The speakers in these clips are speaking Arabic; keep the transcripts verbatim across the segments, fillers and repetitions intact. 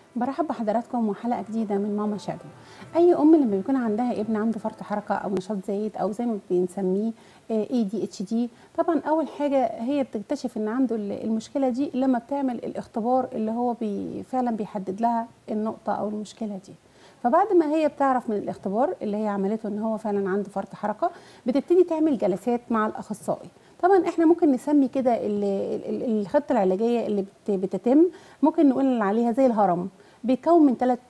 برحب بحضراتكم وحلقه جديده من ماما شادو. اي ام لما بيكون عندها ابن عنده فرط حركه او نشاط زايد او زي ما بنسميه اي دي اتش دي، طبعا اول حاجه هي بتكتشف ان عنده المشكله دي لما بتعمل الاختبار اللي هو بي فعلا بيحدد لها النقطه او المشكله دي. فبعد ما هي بتعرف من الاختبار اللي هي عملته ان هو فعلا عنده فرط حركه، بتبتدي تعمل جلسات مع الاخصائي. طبعا احنا ممكن نسمي كده الخطه العلاجيه اللي بتتم، ممكن نقول عليها زي الهرم، بيتكون من ثلاث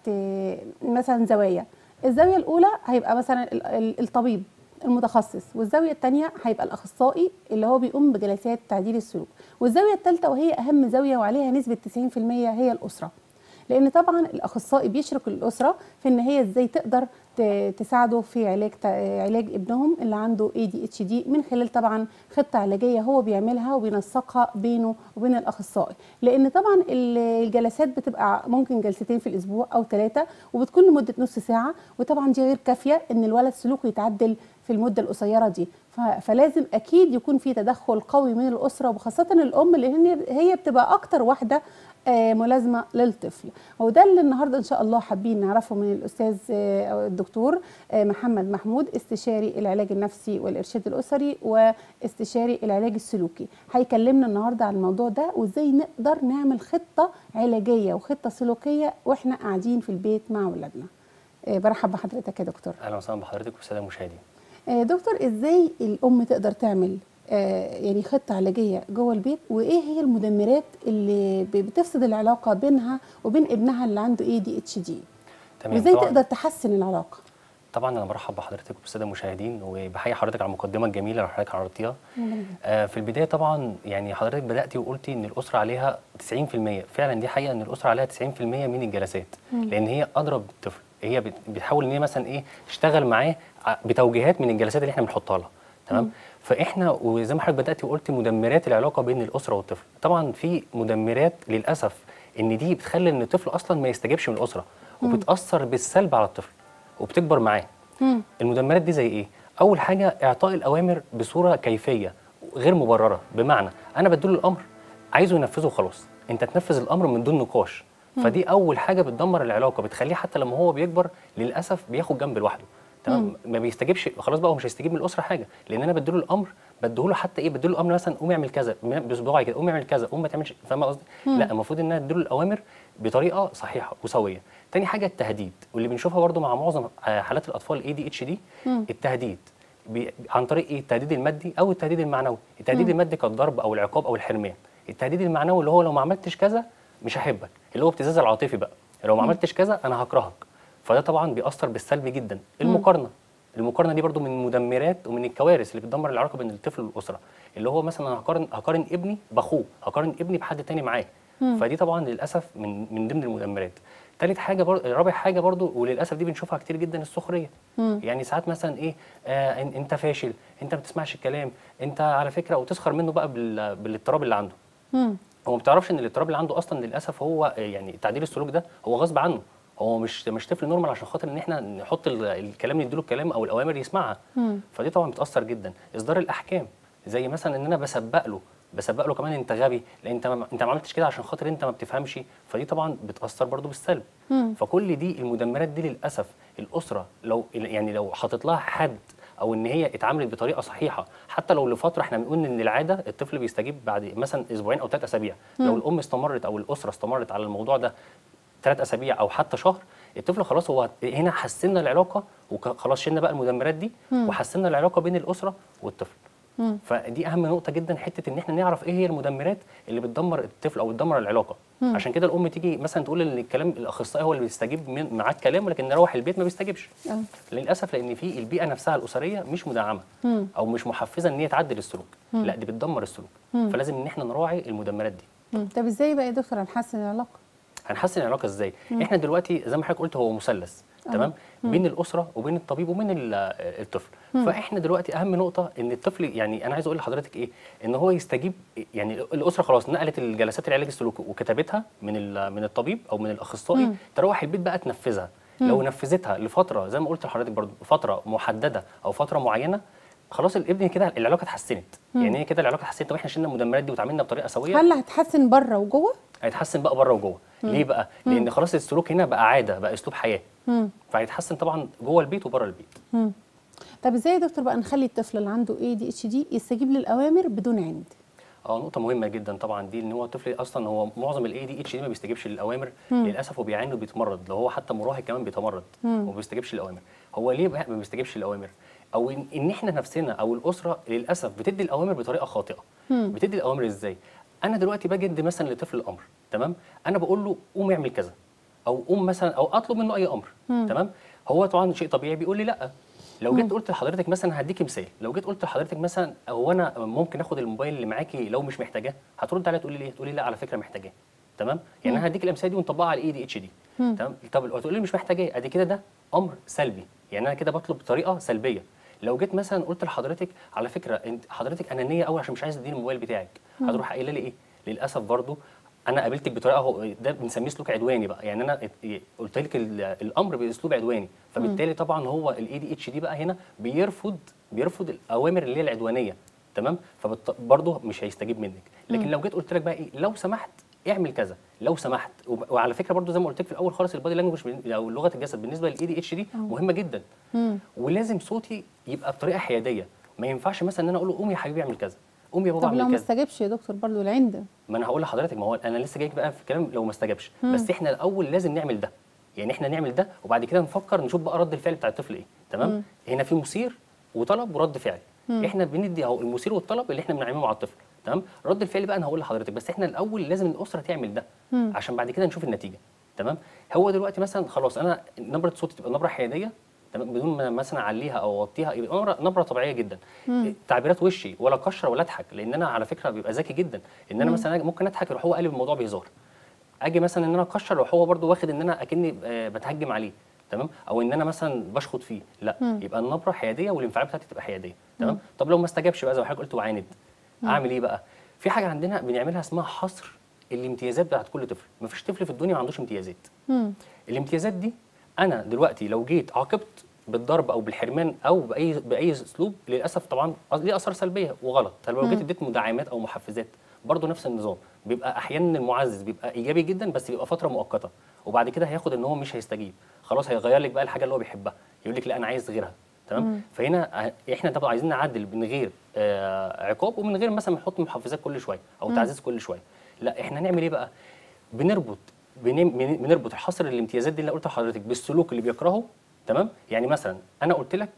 مثلا زوايا. الزاويه الاولى هيبقى مثلا الطبيب المتخصص، والزاويه الثانيه هيبقى الاخصائي اللي هو بيقوم بجلسات تعديل السلوك، والزاويه الثالثه وهي اهم زاويه وعليها نسبه تسعين في المية هي الاسره. لان طبعا الاخصائي بيشرك الاسره في ان هي ازاي تقدر تساعده في علاج علاج ابنهم اللي عنده اي دي اتش دي من خلال طبعا خطه علاجيه هو بيعملها وبينسقها بينه وبين الاخصائي. لان طبعا الجلسات بتبقى ممكن جلستين في الاسبوع او ثلاثه، وبتكون لمده نص ساعه، وطبعا دي غير كافيه ان الولد سلوكه يتعدل في المده القصيره دي. فلازم اكيد يكون في تدخل قوي من الاسره، وخاصه الام اللي هي بتبقى اكتر واحده ملازمه للطفل. وده اللي النهارده ان شاء الله حابين نعرفه من الاستاذ الدكتور محمد محمود، استشاري العلاج النفسي والارشاد الاسري واستشاري العلاج السلوكي. هيكلمنا النهارده عن الموضوع ده وازاي نقدر نعمل خطه علاجيه وخطه سلوكيه واحنا قاعدين في البيت مع اولادنا. برحب بحضرتك يا دكتور. اهلا وسهلا بحضرتك والساده المشاهدين. دكتور، ازاي الام تقدر تعمل يعني خطه علاجيه جوه البيت، وايه هي المدمرات اللي بتفسد العلاقه بينها وبين ابنها اللي عنده اي دي اتش دي، وازاي تقدر تحسن العلاقه؟ طبعا انا برحب بحضرتك والساده المشاهدين، وبحيي حضرتك على المقدمه الجميله اللي حضرتك عرضتيها. آه في البدايه طبعا يعني حضرتك بداتي وقلتي ان الاسره عليها تسعين في المية، فعلا دي حقيقه ان الاسره عليها تسعين في المية من الجلسات، مم. لان هي ادرى بالطفل، هي بتحاول ان هي مثلا ايه تشتغل معاه بتوجيهات من الجلسات اللي احنا بنحطها لها، تمام؟ مم. فاحنا وزي ما حضرتك بداتي وقلتي مدمرات العلاقه بين الاسره والطفل. طبعا في مدمرات للاسف ان دي بتخلي ان الطفل اصلا ما يستجيبش من الاسره، وبتاثر بالسلب على الطفل وبتكبر معاه. مم. المدمرات دي زي ايه؟ اول حاجه اعطاء الاوامر بصوره كيفيه غير مبرره، بمعنى انا بديله الامر عايزه ينفذه وخلاص، انت تنفذ الامر من دون نقاش. مم. فدي اول حاجه بتدمر العلاقه، بتخليه حتى لما هو بيكبر للاسف بياخد جنب لوحده، تمام؟ ما بيستجيبش خلاص بقى، هو مش هيستجيب من الاسره حاجه، لان انا بديله الامر، بديله حتى ايه، بديله الامر مثلا قوم اعمل كذا بصباعي كده، قوم اعمل كذا، قوم ما تعملش، فاهمه قصدي؟ لا، المفروض ان انا اديله الاوامر بطريقه صحيحه وسويه. تاني حاجه التهديد، واللي بنشوفها برده مع معظم حالات الاطفال الاي دي اتش دي، التهديد عن طريق ايه؟ التهديد المادي او التهديد المعنوي. التهديد مم. المادي كالضرب او العقاب او الحرمان. التهديد المعنوي اللي هو لو ما عملتش كذا مش هحبك، اللي هو ابتزاز العاطفي بقى، لو ما عملتش كذا انا هكرهك. فده طبعا بيأثر بالسلب جدا. المقارنه، المقارنه دي برده من المدمرات ومن الكوارث اللي بتدمر العلاقه بين الطفل والاسره، اللي هو مثلا انا هقارن هقارن ابني باخوه، هقارن ابني بحد تاني معاه. فدي طبعا للاسف من من ضمن المدمرات. ثالث حاجه بر... رابع حاجه برضو وللاسف دي بنشوفها كتير جدا، السخريه. مم. يعني ساعات مثلا ايه، آه انت فاشل، انت ما بتسمعش الكلام، انت على فكره، وتسخر منه بقى بال... بالاضطراب اللي عنده. مم. هو ما بتعرفش ان الاضطراب اللي عنده اصلا للاسف هو يعني تعديل السلوك ده هو غصب عنه، هو مش مش طفل نورمال عشان خاطر ان احنا نحط الكلام نديله الكلام او الاوامر يسمعها. مم. فدي طبعا بتاثر جدا. اصدار الاحكام، زي مثلا ان انا بسبق له بسبق له كمان انت غبي، لان انت ما انت ما عملتش كده عشان خاطر انت ما بتفهمش، فدي طبعا بتاثر برضو بالسلب. مم. فكل دي المدمرات دي للاسف الاسره لو يعني لو حاطط لها حد، او ان هي اتعاملت بطريقه صحيحه، حتى لو لفتره، احنا بنقول ان العاده الطفل بيستجيب بعد مثلا اسبوعين او ثلاث اسابيع. مم. لو الام استمرت او الاسره استمرت على الموضوع ده ثلاث اسابيع او حتى شهر، الطفل خلاص هو هنا حسنا العلاقه، وخلاص شلنا بقى المدمرات دي. مم. وحسنا العلاقه بين الاسره والطفل. مم. فدي اهم نقطه جدا، حته ان احنا نعرف ايه هي المدمرات اللي بتدمر الطفل او بتدمر العلاقه. مم. عشان كده الام تيجي مثلا تقول ان الكلام الاخصائي هو اللي بيستجيب معاه الكلام، ولكن نروح البيت ما بيستجيبش. أه. للاسف لان في البيئه نفسها الاسريه مش مدعمه. مم. او مش محفزه ان هي تعدل السلوك. مم. لا، دي بتدمر السلوك. مم. فلازم ان احنا نراعي المدمرات دي. مم. طب ازاي بقى يا دكتور هنحسن العلاقه؟ هنحسن العلاقه ازاي؟ مم. احنا دلوقتي زي ما حضرتك قلت هو مثلث، تمام؟ بين الاسره وبين الطبيب وبين الطفل. مم. فاحنا دلوقتي اهم نقطه ان الطفل، يعني انا عايز اقول لحضرتك ايه، ان هو يستجيب. يعني الاسره خلاص نقلت الجلسات العلاج السلوكي وكتبتها من من الطبيب او من الاخصائي. مم. تروح البيت بقى تنفذها. مم. لو نفذتها لفتره زي ما قلت لحضرتك برضو، فتره محدده او فتره معينه، خلاص الابن كده العلاقه اتحسنت. يعني هي كده العلاقه اتحسنت، واحنا شلنا المدمرات دي وتعاملنا بطريقه سويه. هل هتحسن بره وجوه؟ هيتحسن بقى بره وجوه. ليه بقى؟ لان خلاص السلوك هنا بقى عاده، بقى اسلوب حياه. مم. فهيتحسن طبعا جوه البيت وبره البيت. مم. طب ازاي يا دكتور بقى نخلي الطفل اللي عنده اي دي اتش دي يستجيب للاوامر بدون عند؟ اه نقطة مهمة جدا طبعا دي، ان هو الطفل اصلا هو معظم الاي دي اتش دي ما بيستجيبش للاوامر مم. للاسف، وبيعاني وبيتمرد، لو هو حتى مراهق كمان بيتمرد وما بيستجيبش للاوامر. هو ليه بقى ما بيستجيبش للاوامر؟ او ان, إن احنا نفسنا او الاسره للاسف بتدي الاوامر بطريقه خاطئه. مم. بتدي الاوامر ازاي؟ انا دلوقتي باجي ادي مثلا لطفل الامر، تمام؟ انا بقول له قوم اعمل كذا، او قوم مثلا، او اطلب منه اي امر، مم. تمام؟ هو طبعا شيء طبيعي بيقول لي لا. لو جيت مم. قلت لحضرتك مثلا، هديكي مثال، لو جيت قلت لحضرتك مثلا هو انا ممكن اخد الموبايل اللي معاكي لو مش محتاجاه، هترد عليا تقولي لي ايه؟ تقولي لا على فكره محتاجاه، تمام؟ يعني انا هديك الامثله دي ونطبقها على الاي دي اتش دي، مم. تمام؟ طب تقولي لي مش محتاجاه، ادي كده ده امر سلبي، يعني انا كده بطلب بطريقه سلبيه. لو جيت مثلا قلت لحضرتك على فكره انت حضرتك انانيه قوي عشان مش عايز تديني الموبايل بتاعك، هتروح قايله لي ايه؟ للاسف برضو انا قابلتك بطريقه، هو ده بنسميه سلوك عدواني بقى، يعني انا ات- قلت لك ال- الامر باسلوب عدواني، فبالتالي طبعا هو الاي دي اتش دي بقى هنا بيرفض بيرفض الاوامر اللي هي العدوانيه، تمام؟ فبرضه مش هيستجيب منك. لكن مم. لو جيت قلت لك بقى ايه، لو سمحت اعمل كذا، لو سمحت. وب- وعلى فكره برضه زي ما قلت لك في الاول خالص، البادي لانجوج او لغه الجسد بالنسبه للاي دي اتش دي مهمه جدا. مم. ولازم صوتي يبقى بطريقه حياديه، ما ينفعش مثلا ان انا اقول له قوم يا حبيبي اعمل كذا، قوم يا بابا طب لو اعمل ما كذا. استجابش يا دكتور برضو العند؟ ما انا هقول لحضرتك، ما هو انا لسه جايك بقى في الكلام لو ما استجابش، مم. بس احنا الاول لازم نعمل ده، يعني احنا نعمل ده وبعد كده نفكر نشوف بقى رد الفعل بتاع الطفل ايه، تمام؟ مم. هنا في مثير وطلب ورد فعل. مم. احنا بندي اهو المثير والطلب اللي احنا بنعمله مع الطفل، تمام؟ رد الفعل بقى انا هقول لحضرتك، بس احنا الاول لازم الاسره تعمل ده مم. عشان بعد كده نشوف النتيجه، تمام؟ هو دلوقتي مثلا خلاص انا نبره صوتي تبقى نبره حياديه، تمام؟ بدون ما مثلا اعليها او اوطيها، يبقى نبره نبره طبيعيه جدا. مم. تعبيرات وشي ولا كشر ولا اضحك، لان انا على فكره بيبقى ذكي جدا ان انا مم. مثلا ممكن اضحك يروح هو قالب الموضوع بهزار، اجي مثلا ان انا اكشر يروح هو برده واخد ان انا اكني آه، بتهجم عليه، تمام؟ او ان انا مثلا بشخط فيه، لا، مم. يبقى النبره حياديه والانفعالات بتاعتي تبقى حياديه، تمام؟ طب لو ما استجابش بقى زي ما حضرتك قلت وعاند، اعمل ايه بقى؟ في حاجه عندنا بنعملها اسمها حصر الامتيازات بتاعت كل طفل. مفيش طفل في الدنيا ما عندوش امتيازات. مم. الامتيازات دي انا دلوقتي لو جيت عاقبت بالضرب او بالحرمان او باي باي اسلوب، للاسف طبعا ليه اثار سلبيه وغلط. طب لو جيت اديت مدعمات او محفزات، برضه نفس النظام، بيبقى احيانا المعزز بيبقى ايجابي جدا بس بيبقى فتره مؤقته، وبعد كده هياخد ان هو مش هيستجيب، خلاص هيغير لك بقى الحاجه اللي هو بيحبها، يقول لك لا انا عايز غيرها، تمام؟ فهنا احنا طبعا عايزين نعدل من غير آه عقاب ومن غير مثلا نحط محفزات كل شويه او تعزيز كل شويه، لا احنا نعمل ايه بقى؟ بنربط بن- بن- بنربط حصر الامتيازات دي اللي قلت لحضرتك بالسلوك اللي بيكرهه، تمام؟ يعني مثلا انا قلت لك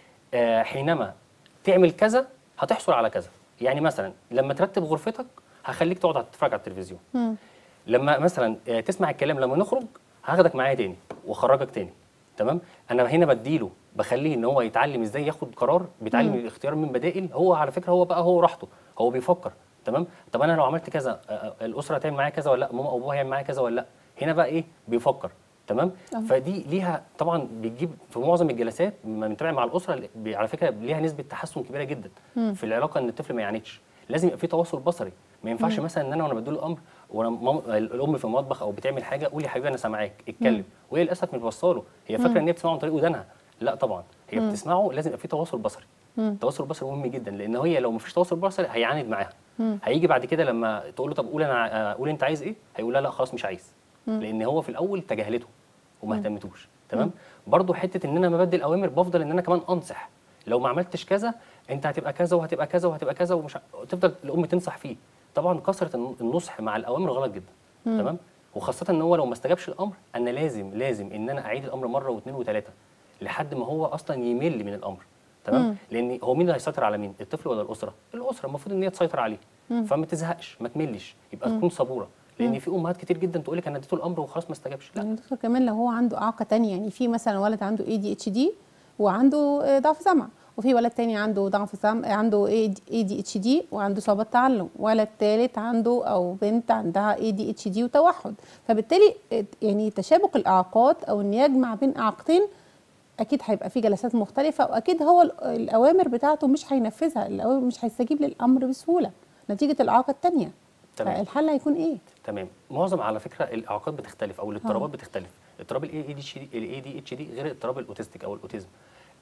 آه، حينما تعمل كذا هتحصل على كذا، يعني مثلا لما ترتب غرفتك هخليك تقعد تتفرج على التلفزيون، مم. لما مثلا آه، تسمع الكلام لما نخرج هاخدك معايا تاني واخرجك تاني، تمام؟ انا هنا بديله بخليه ان هو يتعلم ازاي ياخد قرار، بيتعلم الاختيار من بدائل، هو على فكره هو بقى هو راحته، هو بيفكر، تمام؟ طب انا لو عملت كذا آه، آه، الاسره هتعمل معايا كذا ولا لا؟ ماما او بابا هيعمل معايا كذا ولا لا؟ هنا بقى ايه؟ بيفكر، تمام؟ أه. فدي ليها طبعا بتجيب في معظم الجلسات لما بنتابع مع الاسره، بي- على فكره ليها نسبه تحسن كبيره جدا مم. في العلاقه، ان الطفل ما يعاندش. لازم يبقى في تواصل بصري، ما ينفعش مثلا ان انا وانا بديله الامر وانا مام... الام في المطبخ او بتعمل حاجه قول يا حبيبي انا سامعاك اتكلم، وهي للاسف مش بوصله، هي فاكره ان هي بتسمعه عن طريق ودانها، لا طبعا هي بتسمعه، لازم يبقى في تواصل بصري. التواصل البصري مهم جدا، لان هي لو ما فيش تواصل بصري هيعاند معاها، هيجي بعد كده لما تقول له طب قول انا آه، قول انت عايز ايه، هيقول لها لا خلاص مش عايز، لان هو في الاول تجاهلته وما اهتمتوش، تمام؟ برضو حته ان انا ما بدي الاوامر بفضل ان انا كمان انصح، لو ما عملتش كذا انت هتبقى كذا وهتبقى كذا وهتبقى كذا ومش ع- تفضل الام تنصح فيه. طبعا كثره الن- النصح مع الاوامر غلط جدا، تمام؟ وخاصه ان هو لو ما استجابش الامر، انا لازم لازم ان انا اعيد الامر مره واثنين وثلاثه لحد ما هو اصلا يمل من الامر، تمام؟ لان هو مين اللي هيسيطر على مين؟ الطفل ولا الاسره؟ الاسره المفروض ان هي تسيطر عليه، فما تزهقش ما تملش، يبقى تكون صبوره، لان في امهات كتير جدا تقول لك انا اديته الامر وخلاص ما استجابش، لا. يعني دكتور كمان لو هو عنده اعاقه تانية، يعني في مثلا ولد عنده اي دي اتش دي وعنده آه، ضعف سمع، وفي ولد تاني عنده ضعف سمع عنده اي دي اتش دي وعنده صعوبة تعلم، ولد تالت عنده او بنت عندها اي دي اتش دي وتوحد، فبالتالي آه، يعني تشابك الاعاقات او ان يجمع بين اعاقتين اكيد هيبقى في جلسات مختلفه، واكيد هو ال- الاوامر بتاعته مش هينفذها، الاوامر مش هيستجيب للامر بسهوله نتيجه الاعاقه الثانيه. تمام. فالحل هيكون ايه؟ تمام. معظم على فكره الاعاقات بتختلف او الاضطرابات بتختلف، اضطراب الاي دي اتش دي الاي دي اتش دي غير اضطراب الاوتستيك او الاوتيزم.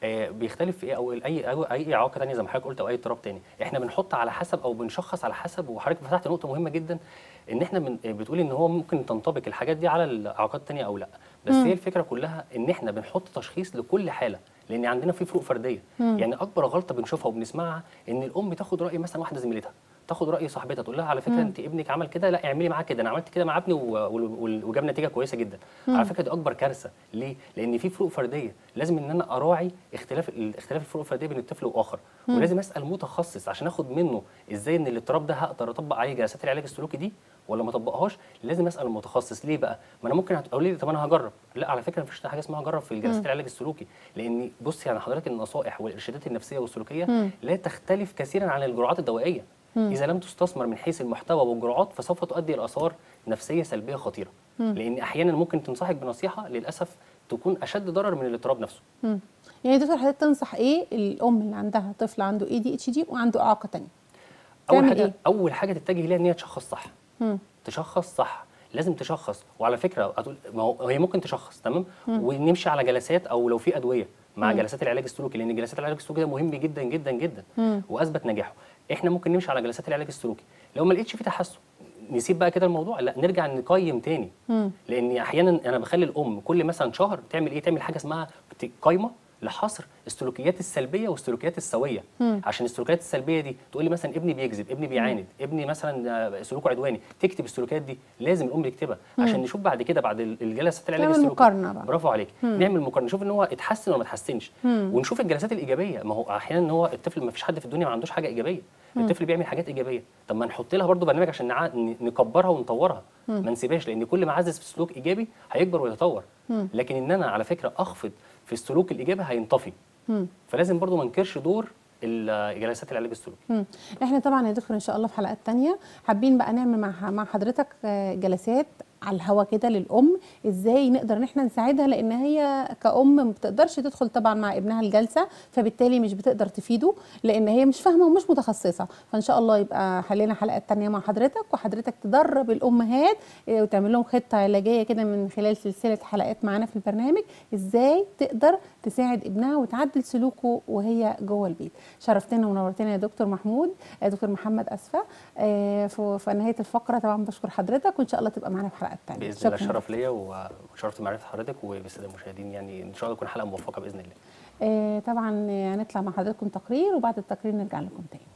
آه بيختلف في ايه، او اي أو اي اعاقه ثانيه زي ما حضرتك قلت، او اي اضطراب تاني، احنا بنحط على حسب او بنشخص على حسب. وحضرتك فتحت نقطه مهمه جدا، ان احنا من بتقولي ان هو ممكن تنطبق الحاجات دي على الاعاقات الثانيه او لا، بس مم. هي الفكره كلها ان احنا بنحط تشخيص لكل حاله، لان عندنا في فروق فرديه. مم. يعني اكبر غلطه بنشوفها وبنسمعها ان الام تاخد راي مثلا واحده زميلتها، تاخد راي صاحبتها، تقول لها على فكره مم. انت ابنك عمل كده، لا اعملي معاه كده، انا عملت كده مع ابني و- و- وجاب نتيجه كويسه جدا. مم. على فكره دي اكبر كارثه. ليه؟ لان في فروق فرديه، لازم ان انا اراعي اختلاف اختلاف الفروق الفرديه بين الطفل واخر، مم. ولازم اسال متخصص عشان اخد منه ازاي ان الاضطراب ده هقدر اطبق عليه جلسات العلاج السلوكي دي ولا ما اطبقهاش. لازم اسال المتخصص. ليه بقى؟ ما انا ممكن هتقولي لي طب انا هجرب، لا على فكره مفيش حاجه اسمها هجرب في جلسات مم. العلاج السلوكي، لان بصي يعني حضرتك النصائح والارشادات النفسيه والسلوكيه مم. لا تختلف كثيرا عن الجرعات الدوائيه. مم. اذا لم تستثمر من حيث المحتوى والجرعات فسوف تؤدي الى اثار نفسيه سلبيه خطيره، مم. لان احيانا ممكن تنصحك بنصيحه للاسف تكون اشد ضرر من الاضطراب نفسه. مم. يعني دكتور حضرتك تنصح ايه الام اللي عندها طفل عنده اي دي اتش دي وعنده اعاقه ثانيه؟ اول تعمل حاجه إيه؟ اول حاجه تتجه ليها ان هي تشخص صح. مم. تشخص صح، لازم تشخص. وعلى فكره هتقول ما هو هي ممكن تشخص تمام مم. ونمشي على جلسات، او لو في ادويه مع مم. جلسات العلاج السلوكي، لان جلسات العلاج السلوكي ده مهم جدا جدا جدا مم. واثبت نجاحه. احنا ممكن نمشي على جلسات العلاج السلوكي، لو ما لقيتش في تحسن نسيب بقى كده الموضوع، لا نرجع نقيم تاني. مم. لان احيانا انا بخلي الام كل مثلا شهر تعمل ايه، تعمل حاجه اسمها بت- قايمه لحصر السلوكيات السلبيه والسلوكيات السويه. مم. عشان السلوكيات السلبيه دي تقول لي مثلا ابني بيكذب، ابني بيعاند، ابني مثلا آه، سلوكه عدواني، تكتب السلوكيات دي، لازم الام تكتبها عشان نشوف بعد كده بعد ال- الجلسات العلاج تعمل السلوكي. مقارنة بقى. برافو عليك. نعمل مقارنه، نشوف ان هو اتحسن ولا ما اتحسنش، مم. ونشوف الجلسات الايجابيه. ما هو احيانا ان هو الطفل ما فيش حد في الدنيا ما عندوش حاجه ايجابيه، الطفل بيعمل حاجات ايجابيه، طب ما نحط لها برضه برنامج عشان نع... ن- نكبرها ونطورها، ما نسيبهاش، لان كل ما عزز في سلوك ايجابي هيكبر ويتطور. مم. لكن ان انا على فكره اخفض في السلوك الايجابي هينطفي. مم. فلازم برضو ما ننكرش دور ال- جلسات العلاج السلوكي. مم. احنا طبعا يا دكتور ان شاء الله في حلقات تانية حابين بقى نعمل مع مع حضرتك آه، جلسات على الهوا كده للام، ازاي نقدر ان احنا نساعدها، لان هي كأم ما بتقدرش تدخل طبعا مع ابنها الجلسه، فبالتالي مش بتقدر تفيده لان هي مش فاهمه ومش متخصصه. فان شاء الله يبقى حلينا حلقات تانية مع حضرتك، وحضرتك تدرب الامهات آه، وتعمل لهم خطه علاجيه كده من خلال سلسله حلقات معانا في البرنامج، ازاي تقدر تساعد ابنها وتعدل سلوكه وهي جوه البيت. شرفتنا ونورتنا يا دكتور محمود، آه، دكتور محمد اسفه. آه، في في نهايه الفقره طبعا بشكر حضرتك، وان شاء الله تبقى معانا في حلقات تانية. باذن الله شكراً. الشرف ليا وشرفت معرفه حضرتك وبالساده المشاهدين، يعني ان شاء الله تكون حلقه موفقه باذن الله. آه، طبعا هنطلع مع حضراتكم تقرير، وبعد التقرير نرجع لكم تاني.